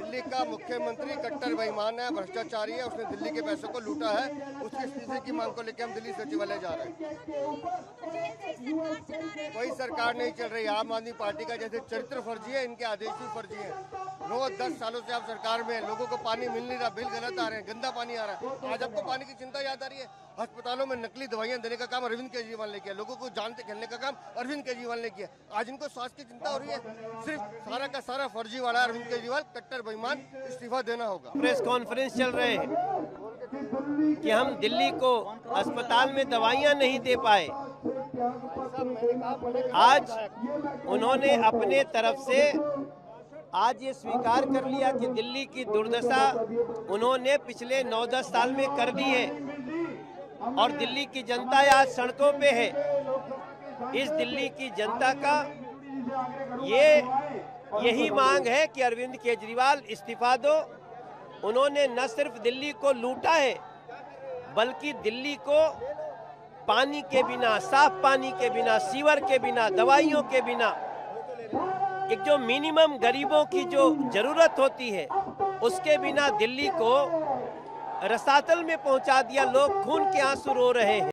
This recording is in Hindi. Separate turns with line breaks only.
दिल्ली का मुख्यमंत्री कट्टर बेईमान है, भ्रष्टाचारी है, उसने दिल्ली के पैसों को लूटा है। उसके इस्तीफे की मांग को लेकर हम दिल्ली सचिवालय जा रहे हैं। कोई सरकार नहीं चल रही। आम आदमी पार्टी का जैसे चरित्र फर्जी है, इनके आदेश भी फर्जी है। रोज 10 सालों से आप सरकार में, लोगों को पानी मिल नहीं रहा, बिल गलत आ रहे हैं, गंदा पानी आ रहा है। आज आपको पानी की चिंता याद आ रही है। अस्पतालों में नकली दवाइयां देने का काम अरविंद केजरीवाल ने किया, लोगों को जान से खेलने का काम अरविंद केजरीवाल ने किया। आज इनको स्वास्थ्य की चिंता हो रही है। सिर्फ सारा का सारा फर्जी वाला अरविंद केजरीवाल, कट्टर बेईमान, इस्तीफा देना होगा।
प्रेस कॉन्फ्रेंस चल रहे हैं कि हम दिल्ली को अस्पताल में दवाइयां नहीं दे पाए। आज उन्होंने अपने तरफ से आज ये स्वीकार कर लिया कि दिल्ली की दुर्दशा उन्होंने पिछले 9-10 साल में कर दी है और दिल्ली की जनता आज सड़कों पे है। इस दिल्ली की जनता का यही मांग है कि अरविंद केजरीवाल इस्तीफा दो। उन्होंने न सिर्फ दिल्ली को लूटा है, बल्कि दिल्ली को पानी के बिना, साफ पानी के बिना, सीवर के बिना, दवाइयों के बिना, एक जो मिनिमम गरीबों की जो जरूरत होती है उसके बिना दिल्ली को रसातल में पहुंचा दिया। लोग खून के आंसू रो रहे हैं।